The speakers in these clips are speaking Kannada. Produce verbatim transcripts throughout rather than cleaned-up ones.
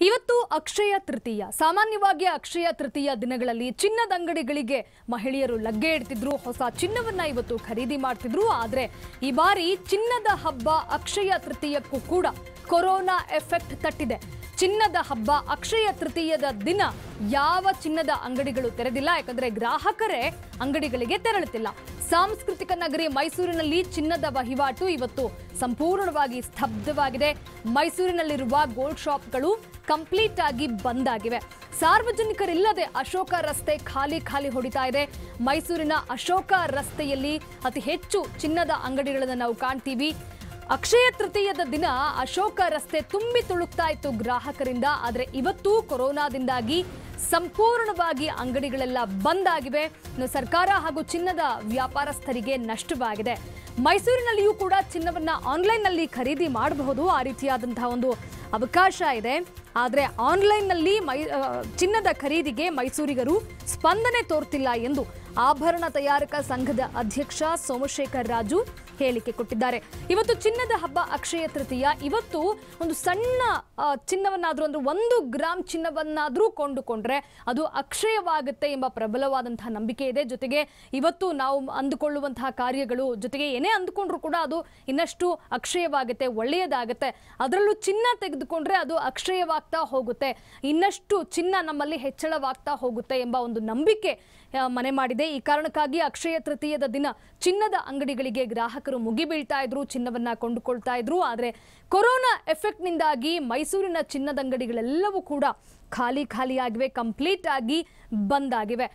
ಇವತ್ತು ಅಕ್ಷಯ ತೃತೀಯ. ಸಾಮಾನ್ಯವಾಗಿ ಅಕ್ಷಯ ತೃತೀಯ ದಿನಗಳಲ್ಲಿ ಚಿನ್ನದ ಅಂಗಡಿಗಳಿಗೆ ಮಹಿಳೆಯರು ಲಗ್ಗೆ ಇಡ್ತಿದ್ರು, ಹೊಸ ಚಿನ್ನವನ್ನ ಇವತ್ತು ಖರೀದಿ ಮಾಡ್ತಿದ್ರು. ಆದರೆ ಈ ಬಾರಿ ಚಿನ್ನದ ಹಬ್ಬ ಅಕ್ಷಯ ತೃತೀಯಕ್ಕೂ ಕೂಡ ಕೊರೋನಾ ಎಫೆಕ್ಟ್ ತಟ್ಟಿದೆ. ಚಿನ್ನದ ಹಬ್ಬ ಅಕ್ಷಯ ತೃತೀಯದ ದಿನ ಯಾವ ಚಿನ್ನದ ಅಂಗಡಿಗಳು ತೆರೆದಿಲ್ಲ, ಯಾಕಂದ್ರೆ ಗ್ರಾಹಕರೇ ಅಂಗಡಿಗಳಿಗೆ ತೆರಳುತ್ತಿಲ್ಲ. ಸಾಂಸ್ಕೃತಿಕ ನಗರಿ ಮೈಸೂರಿನಲ್ಲಿ ಚಿನ್ನದ ವಹಿವಾಟು ಇವತ್ತು ಸಂಪೂರ್ಣವಾಗಿ ಸ್ತಬ್ಧವಾಗಿದೆ. ಮೈಸೂರಿನಲ್ಲಿರುವ ಗೋಲ್ಡ್ ಶಾಪ್ಗಳು ಕಂಪ್ಲೀಟ್ ಆಗಿ ಬಂದ್ ಆಗಿವೆ. ಸಾರ್ವಜನಿಕರಿಲ್ಲದೆ ಅಶೋಕ ರಸ್ತೆ ಖಾಲಿ ಖಾಲಿ ಹೊಡಿತಾ ಇದೆ. ಮೈಸೂರಿನ ಅಶೋಕ ರಸ್ತೆಯಲ್ಲಿ ಅತಿ ಹೆಚ್ಚು ಚಿನ್ನದ ಅಂಗಡಿಗಳನ್ನು ನಾವು ಕಾಣ್ತೀವಿ. ಅಕ್ಷಯ ತೃತೀಯದ ದಿನ ಅಶೋಕ ರಸ್ತೆ ತುಂಬಿ ತುಳುಕ್ತಾ ಇತ್ತು ಗ್ರಾಹಕರಿಂದ. ಆದರೆ ಇವತ್ತು ಕೊರೋನಾದಿಂದಾಗಿ ಸಂಪೂರ್ಣವಾಗಿ ಅಂಗಡಿಗಳೆಲ್ಲ ಬಂದ್ ಆಗಿವೆ. ಇನ್ನು ಸರ್ಕಾರ ಹಾಗೂ ಚಿನ್ನದ ವ್ಯಾಪಾರಸ್ಥರಿಗೆ ನಷ್ಟವಾಗಿದೆ. ಮೈಸೂರಿನಲ್ಲಿಯೂ ಕೂಡ ಚಿನ್ನವನ್ನ ಆನ್ಲೈನ್ನಲ್ಲಿ ಖರೀದಿ ಮಾಡಬಹುದು, ಆ ರೀತಿಯಾದಂತಹ ಒಂದು ಅವಕಾಶ ಇದೆ. ಆದರೆ ಆನ್ಲೈನ್ನಲ್ಲಿ ಮೈ ಚಿನ್ನದ ಖರೀದಿಗೆ ಮೈಸೂರಿಗರು ಸ್ಪಂದನೆ ತೋರ್ತಿಲ್ಲ ಎಂದು ಆಭರಣ ತಯಾರಕ ಸಂಘದ ಅಧ್ಯಕ್ಷ ಸೋಮಶೇಖರ್ ರಾಜು ಹೇಳಿಕೆ ಕೊಟ್ಟಿದ್ದಾರೆ. ಇವತ್ತು ಚಿನ್ನದ ಹಬ್ಬ ಅಕ್ಷಯ ತೃತೀಯ. ಇವತ್ತು ಒಂದು ಸಣ್ಣ ಚಿನ್ನವನ್ನಾದ್ರೂ ಅಂದ್ರೆ ಒಂದು ಗ್ರಾಮ್ ಚಿನ್ನವನ್ನಾದ್ರೂ ಕೊಂಡುಕೊಂಡ್ರೆ ಅದು ಅಕ್ಷಯವಾಗುತ್ತೆ ಎಂಬ ಪ್ರಬಲವಾದಂತಹ ನಂಬಿಕೆ ಇದೆ. ಜೊತೆಗೆ ಇವತ್ತು ನಾವು ಅಂದುಕೊಳ್ಳುವಂತಹ ಕಾರ್ಯಗಳು ಜೊತೆಗೆ ಏನೇ ಅಂದುಕೊಂಡ್ರು ಕೂಡ ಅದು ಇನ್ನಷ್ಟು ಅಕ್ಷಯವಾಗುತ್ತೆ, ಒಳ್ಳೆಯದಾಗುತ್ತೆ. ಅದರಲ್ಲೂ ಚಿನ್ನ ತೆಗೆದುಕೊಂಡ್ರೆ ಅದು ಅಕ್ಷಯವಾಗ್ತಾ ಹೋಗುತ್ತೆ, ಇನ್ನಷ್ಟು ಚಿನ್ನ ನಮ್ಮಲ್ಲಿ ಹೆಚ್ಚಳವಾಗ್ತಾ ಹೋಗುತ್ತೆ ಎಂಬ ಒಂದು ನಂಬಿಕೆ ಮನೆ ಮಾಡಿದೆ. ಈ ಕಾರಣಕ್ಕಾಗಿ ಅಕ್ಷಯ ತೃತೀಯದ ದಿನ ಚಿನ್ನದ ಅಂಗಡಿಗಳಿಗೆ ಗ್ರಾಹಕರು ಮುಗಿಬೀಳ್ತಾ ಇದ್ರು, ಚಿನ್ನವನ್ನ ಕೊಂಡುಕೊಳ್ತಾ ಇದ್ರು. ಆದರೆ ಕೊರೋನಾ ಎಫೆಕ್ಟ್ ನಿಂದಾಗಿ ಮೈಸೂರಿನ ಚಿನ್ನದ ಅಂಗಡಿಗಳೆಲ್ಲವೂ ಕೂಡ ಖಾಲಿ ಖಾಲಿಯಾಗಿವೆ, ಕಂಪ್ಲೀಟ್ ಆಗಿ ಬಂದ್ ಆಗಿವೆ.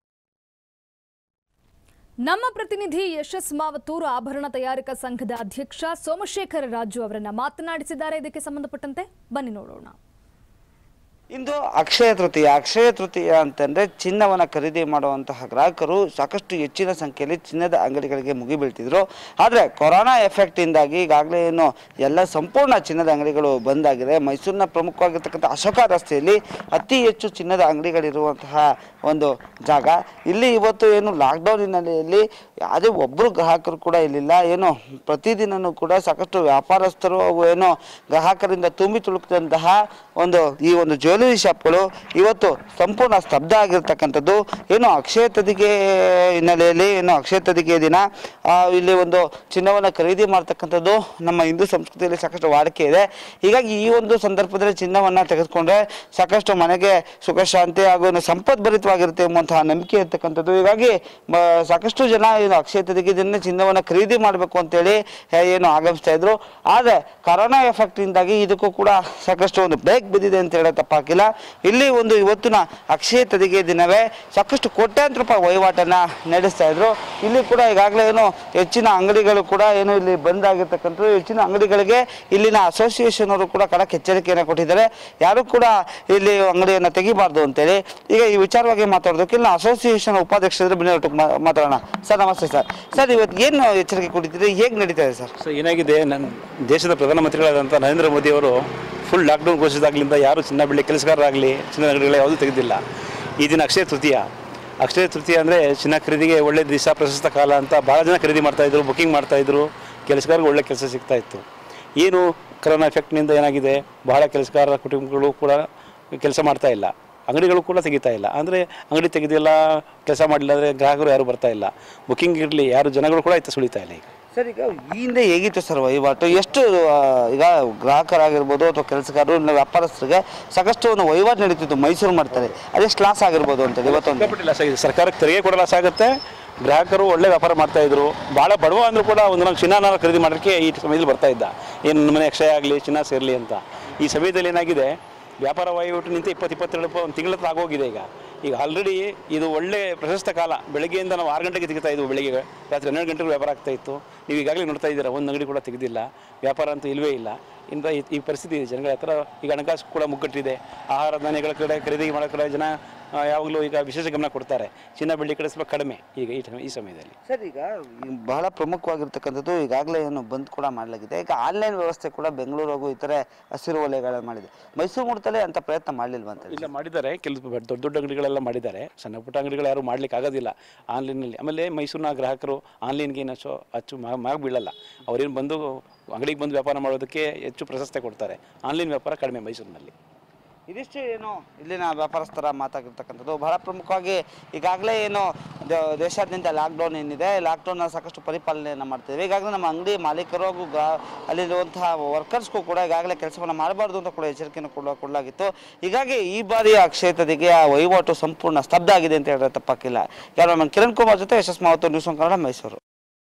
ನಮ್ಮ ಪ್ರತಿನಿಧಿ ಯಶಸ್ ಮಾವತ್ತೂರು ಆಭರಣ ತಯಾರಕ ಸಂಘದ ಅಧ್ಯಕ್ಷ ಸೋಮಶೇಖರ ರಾಜು ಅವರನ್ನ ಮಾತನಾಡಿಸಿದ್ದಾರೆ. ಇದಕ್ಕೆ ಸಂಬಂಧಪಟ್ಟಂತೆ ಬನ್ನಿ ನೋಡೋಣ. ಇಂದು ಅಕ್ಷಯ ತೃತೀಯ. ಅಕ್ಷಯ ತೃತೀಯ ಅಂತಂದರೆ ಚಿನ್ನವನ್ನು ಖರೀದಿ ಮಾಡುವಂತಹ ಗ್ರಾಹಕರು ಸಾಕಷ್ಟು ಹೆಚ್ಚಿನ ಸಂಖ್ಯೆಯಲ್ಲಿ ಚಿನ್ನದ ಅಂಗಡಿಗಳಿಗೆ ಮುಗಿಬೀಳ್ತಿದ್ರು. ಆದರೆ ಕೊರೋನಾ ಎಫೆಕ್ಟಿಂದಾಗಿ ಈಗಾಗಲೇ ಏನು ಎಲ್ಲ ಸಂಪೂರ್ಣ ಚಿನ್ನದ ಅಂಗಡಿಗಳು ಬಂದಾಗಿದೆ. ಮೈಸೂರಿನ ಪ್ರಮುಖವಾಗಿರ್ತಕ್ಕಂಥ ಅಶೋಕ ರಸ್ತೆಯಲ್ಲಿ ಅತಿ ಹೆಚ್ಚು ಚಿನ್ನದ ಅಂಗಡಿಗಳಿರುವಂತಹ ಒಂದು ಜಾಗ. ಇಲ್ಲಿ ಇವತ್ತು ಏನು ಲಾಕ್ಡೌನ್ ಹಿನ್ನೆಲೆಯಲ್ಲಿ ಯಾವುದೇ ಒಬ್ಬರು ಗ್ರಾಹಕರು ಕೂಡ ಇಲ್ಲಿಲ್ಲ. ಏನು ಪ್ರತಿದಿನವೂ ಕೂಡ ಸಾಕಷ್ಟು ವ್ಯಾಪಾರಸ್ಥರು ಅವು ಏನು ಗ್ರಾಹಕರಿಂದ ತುಂಬಿ ತುಳುಕಿದಂತಹ ಒಂದು ಈ ಒಂದು ಜ್ಯುವೆಲರಿ ಶಾಪ್ಗಳು ಇವತ್ತು ಸಂಪೂರ್ಣ ಸ್ತಬ್ಧ ಆಗಿರ್ತಕ್ಕಂಥದ್ದು. ಏನು ಅಕ್ಷಯ ತದಿಗೆ ಹಿನ್ನೆಲೆಯಲ್ಲಿ ಏನು ಅಕ್ಷಯ ತದಿಗೆ ದಿನ ಇಲ್ಲಿ ಒಂದು ಚಿನ್ನವನ್ನು ಖರೀದಿ ಮಾಡ್ತಕ್ಕಂಥದ್ದು ನಮ್ಮ ಹಿಂದೂ ಸಂಸ್ಕೃತಿಯಲ್ಲಿ ಸಾಕಷ್ಟು ವಾಡಿಕೆ ಇದೆ. ಹೀಗಾಗಿ ಈ ಒಂದು ಸಂದರ್ಭದಲ್ಲಿ ಚಿನ್ನವನ್ನು ತೆಗೆದುಕೊಂಡ್ರೆ ಸಾಕಷ್ಟು ಮನೆಗೆ ಸುಖ ಶಾಂತಿ ಹಾಗೂ ಸಂಪದ್ಭರಿತವಾಗಿರುತ್ತೆ ಎಂಬಂತಹ ನಂಬಿಕೆ ಇರ್ತಕ್ಕಂಥದ್ದು. ಹೀಗಾಗಿ ಸಾಕಷ್ಟು ಜನ ಏನು ಅಕ್ಷಯ ತದಿಗೆ ದಿನ ಚಿನ್ನವನ್ನು ಖರೀದಿ ಮಾಡಬೇಕು ಅಂತೇಳಿ ಏನು ಆಗಮಿಸ್ತಾ ಇದ್ರು. ಆದರೆ ಕೊರೋನಾ ಎಫೆಕ್ಟಿಂದಾಗಿ ಇದಕ್ಕೂ ಕೂಡ ಸಾಕಷ್ಟು ಒಂದು ಬ್ರೇಕ್ ಬಿದ್ದಿದೆ ಅಂತ ಹೇಳೋ ತಪ್ಪಾಗಿಲ್ಲ. ಇಲ್ಲಿ ಒಂದು ಇವತ್ತಿನ ಅಕ್ಷಯ ತದಿಗೆ ದಿನವೇ ಸಾಕಷ್ಟು ಕೋಟ್ಯಾಂತರ ರೂಪಾಯಿ ವಹಿವಾಟನ್ನು ನಡೆಸ್ತಾ ಇದ್ರು. ಇಲ್ಲಿ ಕೂಡ ಈಗಾಗಲೇ ಏನು ಹೆಚ್ಚಿನ ಅಂಗಡಿಗಳು ಕೂಡ ಏನು ಇಲ್ಲಿ ಬಂದ್ ಆಗಿರ್ತಕ್ಕಂಥದ್ದು. ಹೆಚ್ಚಿನ ಅಂಗಡಿಗಳಿಗೆ ಇಲ್ಲಿನ ಅಸೋಸಿಯೇಷನ್ ಅವರು ಕೂಡ ಖಡಕ್ ಎಚ್ಚರಿಕೆಯನ್ನು ಕೊಟ್ಟಿದ್ದಾರೆ, ಯಾರು ಕೂಡ ಇಲ್ಲಿ ಅಂಗಡಿಯನ್ನು ತೆಗಿಬಾರ್ದು ಅಂತೇಳಿ. ಈಗ ಈ ವಿಚಾರವಾಗಿ ಮಾತಾಡೋದಕ್ಕೆ ಇಲ್ಲಿನ ಅಸೋಸಿಯೇಷನ್ ಉಪಾಧ್ಯಕ್ಷರು ಬಿನ್ನೊಟ್ಟಿಗೆ ಮಾತಾಡೋಣ. ಸರ್ ನಮಸ್ತೆ ಸರ್. ಸರ್ ಇವತ್ತು ಏನು ಎಚ್ಚರಿಕೆ ಕೊಟ್ಟಿದ್ದೀರಿ, ಹೇಗೆ ನಡೀತಾ ಇದೆ ಸರ್? ಸೊ ಏನಾಗಿದೆ, ನನ್ನ ದೇಶದ ಪ್ರಧಾನಮಂತ್ರಿಗಳಾದಂಥ ನರೇಂದ್ರ ಮೋದಿ ಅವರು ಫುಲ್ ಲಾಕ್ಡೌನ್ ಘೋಷಿಸಿದಾಗಲಿಂದ ಯಾರು ಚಿನ್ನ ಬೆಳ್ಳಿ ಕೆಲಸಗಾರರಾಗಲಿ ಚಿನ್ನದ ಅಂಗಡಿಗಳು ಯಾವುದೂ ತೆಗೆದಿಲ್ಲ. ಈ ದಿನ ಅಕ್ಷಯ ತೃತೀಯ. ಅಕ್ಷಯ ತೃತೀಯ ಅಂದರೆ ಚಿನ್ನ ಖರೀದಿಗೆ ಒಳ್ಳೆ ದಿವಸ, ಪ್ರಶಸ್ತ ಕಾಲ ಅಂತ ಭಾಳ ಜನ ಖರೀದಿ ಮಾಡ್ತಾಯಿದ್ರು, ಬುಕ್ಕಿಂಗ್ ಮಾಡ್ತಾಯಿದ್ರು. ಕೆಲಸಗಾರರಿಗೆ ಒಳ್ಳೆ ಕೆಲಸ ಸಿಗ್ತಾಯಿತ್ತು. ಏನು ಕೊರೋನಾ ಎಫೆಕ್ಟ್ನಿಂದ ಏನಾಗಿದೆ, ಬಹಳ ಕೆಲಸಗಾರರ ಕುಟುಂಬಗಳು ಕೂಡ ಕೆಲಸ ಮಾಡ್ತಾ ಇಲ್ಲ, ಅಂಗಡಿಗಳು ಕೂಡ ತೆಗಿತಾ ಇಲ್ಲ. ಅಂದರೆ ಅಂಗಡಿ ತೆಗೆದಿಲ್ಲ, ಕೆಲಸ ಮಾಡಲಿಲ್ಲ ಅಂದರೆ ಗ್ರಾಹಕರು ಯಾರು ಬರ್ತಾ ಇಲ್ಲ, ಬುಕ್ಕಿಂಗ್ ಇರಲಿ ಯಾರು ಜನಗಳು ಕೂಡ ಆಯ್ತು ಸುಳಿತಾ ಇಲ್ಲ. ಈಗ ಸರ್ ಈಗ ಈ ಹಿಂದೆ ಹೇಗಿತ್ತು ಸರ್ ವಹಿವಾಟು? ಎಷ್ಟು ಈಗ ಗ್ರಾಹಕರಾಗಿರ್ಬೋದು ಅಥವಾ ಕೆಲಸಗಾರರು ಇಲ್ಲ ವ್ಯಾಪಾರಸ್ಥರಿಗೆ ಸಾಕಷ್ಟು ಒಂದು ವಹಿವಾಟು ನಡೀತಿತ್ತು ಮೈಸೂರು ಮಾಡ್ತಾರೆ, ಅದೆಷ್ಟು ಲಾಸ್ ಆಗಿರ್ಬೋದು ಅಂತೇಳಿ ಇವತ್ತೊಂದು ಲಾಸ್ ಆಗಿದೆ. ಸರ್ಕಾರಕ್ಕೆ ತೆರಿಗೆ ಕೂಡ ಲಾಸ್ ಆಗುತ್ತೆ, ಗ್ರಾಹಕರು ಒಳ್ಳೆ ವ್ಯಾಪಾರ ಮಾಡ್ತಾಯಿದ್ರು. ಭಾಳ ಬಡವ ಅಂದರೂ ಕೂಡ ಒಂದು ನಾವು ಚಿನ್ನ ಖರೀದಿ ಮಾಡೋಕ್ಕೆ ಈ ಸಮಯದಲ್ಲಿ ಬರ್ತಾ ಇದ್ದ, ಏನು ನಮ್ಮ ಮನೆ ಅಕ್ಷಯ ಆಗಲಿ ಚಿನ್ನ ಸೇರಲಿ ಅಂತ. ಈ ಸಮಯದಲ್ಲಿ ಏನಾಗಿದೆ, ವ್ಯಾಪಾರ ವಹಿವಾಟು ನಿಂತು ಇಪ್ಪತ್ತು ಇಪ್ಪತ್ತೆರಡು ಒಂದು ತಿಂಗಳ ಹತ್ರ ಆಗೋಗಿದೆ. ಈಗ ಈಗ ಆಲ್ರೆಡಿ ಇದು ಒಳ್ಳೆ ಪ್ರಶಸ್ತ ಕಾಲ. ಬೆಳಗ್ಗೆಯಿಂದ ನಾವು ಆರು ಗಂಟೆಗೆ ತೆಗಿತಾ ಇದ್ವು, ಬೆಳಗ್ಗೆ ರಾತ್ರಿ ಹನ್ನೆರಡು ಗಂಟೆಗೆ ವ್ಯಾಪಾರ ಆಗ್ತಾ ಇತ್ತು. ನೀವು ಈಗಾಗಲೇ ನೋಡ್ತಾ ಇದ್ದೀರಾ, ಒಂದು ಅಂಗಡಿ ಕೂಡ ತೆಗೆದಿಲ್ಲ, ವ್ಯಾಪಾರ ಅಂತೂ ಇಲ್ಲವೇ ಇಲ್ಲ. ಇಂಥ ಈ ಪರಿಸ್ಥಿತಿ ಇದೆ ಜನಗಳ ಹತ್ರ. ಈಗ ಹಣಕಾಸು ಕೂಡ ಮುಗ್ಗಟ್ಟಿದೆ. ಆಹಾರ ಧಾನ್ಯಗಳ ಕಡೆ ಖರೀದಿ ಮಾಡೋ ಕಡೆ ಜನ ಯಾವಾಗಲೂ ಈಗ ವಿಶೇಷ ಗಮನ ಕೊಡ್ತಾರೆ. ಚಿನ್ನ ಬೆಳ್ಳಿ ಕಡೆ ಸ್ವಲ್ಪ ಕಡಿಮೆ ಈಗ ಈ ಈ ಸಮಯದಲ್ಲಿ. ಸರ್ ಈಗ ಬಹಳ ಪ್ರಮುಖವಾಗಿರ್ತಕ್ಕಂಥದ್ದು ಈಗಾಗಲೇ ಏನು ಬಂದ್ ಕೂಡ ಮಾಡಲಾಗಿದೆ. ಈಗ ಆನ್ಲೈನ್ ವ್ಯವಸ್ಥೆ ಕೂಡ ಬೆಂಗಳೂರು ಹಾಗೂ ಇತರೆ ಹಸಿರು ವಲಯಗಳಲ್ಲಿ ಮಾಡಿದೆ. ಮೈಸೂರು ಮೂಡತಲ್ಲೇ ಅಂತ ಪ್ರಯತ್ನ ಮಾಡಲಿಲ್ವ ಅಂತ? ಇಲ್ಲ, ಮಾಡಿದ್ದಾರೆ. ಕೆಲವು ದೊಡ್ಡ ದೊಡ್ಡ ಅಂಗಡಿಗಳೆಲ್ಲ ಮಾಡಿದ್ದಾರೆ, ಸಣ್ಣ ಪುಟ್ಟ ಅಂಗಡಿಗಳು ಯಾರು ಮಾಡ್ಲಿಕ್ಕೆ ಆಗೋದಿಲ್ಲ ಆನ್ಲೈನಲ್ಲಿ. ಆಮೇಲೆ ಮೈಸೂರಿನ ಗ್ರಾಹಕರು ಆನ್ಲೈನ್ಗೆ ಏನು ಅಚ್ಚು ಅಚ್ಚು ಮಾಗ ಬೀಳಲ್ಲ. ಅವ್ರೇನು ಬಂದು ಅಂಗಡಿಗೆ ಬಂದು ವ್ಯಾಪಾರ ಮಾಡೋದಕ್ಕೆ ಹೆಚ್ಚು ಪ್ರಶಸ್ತಿ ಕೊಡ್ತಾರೆ. ಆನ್ಲೈನ್ ವ್ಯಾಪಾರ ಕಡಿಮೆ ಮೈಸೂರಿನಲ್ಲಿ. ಇದಿಷ್ಟು ಏನು ಇಲ್ಲಿನ ವ್ಯಾಪಾರಸ್ಥರ ಮಾತಾಗಿರ್ತಕ್ಕಂಥದ್ದು. ಬಹಳ ಪ್ರಮುಖವಾಗಿ ಈಗಾಗಲೇ ಏನು ದೇಶಾದ್ಯಂತ ಲಾಕ್ಡೌನ್ ಏನಿದೆ, ಲಾಕ್ಡೌನ್ನ ಸಾಕಷ್ಟು ಪರಿಪಾಲನೆಯನ್ನು ಮಾಡ್ತಿದ್ದೇವೆ. ಈಗಾಗಲೇ ನಮ್ಮ ಅಂಗಡಿ ಮಾಲೀಕರು ಹಾಗೂ ಅಲ್ಲಿರುವಂತಹ ವರ್ಕರ್ಸ್ಗೂ ಕೂಡ ಈಗಾಗಲೇ ಕೆಲಸವನ್ನು ಮಾಡಬಾರ್ದು ಅಂತ ಕೂಡ ಎಚ್ಚರಿಕೆಯನ್ನು ಕೊಡ ಕೊಡಲಾಗಿತ್ತು. ಹೀಗಾಗಿ ಈ ಬಾರಿಯ ಅಕ್ಷಯ ತೃತೀಯ ವಹಿವಾಟು ಸಂಪೂರ್ಣ ಸ್ತಬ್ಧ ಆಗಿದೆ ಅಂತ ಹೇಳಿದ್ರೆ ತಪ್ಪಾಗಿಲ್ಲ. ಕ್ಯಾಮರಾಮನ್ ಕಿರಣ್ ಕುಮಾರ್ ಜೊತೆ ಯಶಸ್ ಮಾವತ್ತು, ನ್ಯೂಸ್ ಒನ್ ಕನ್ನಡ, ಮೈಸೂರು.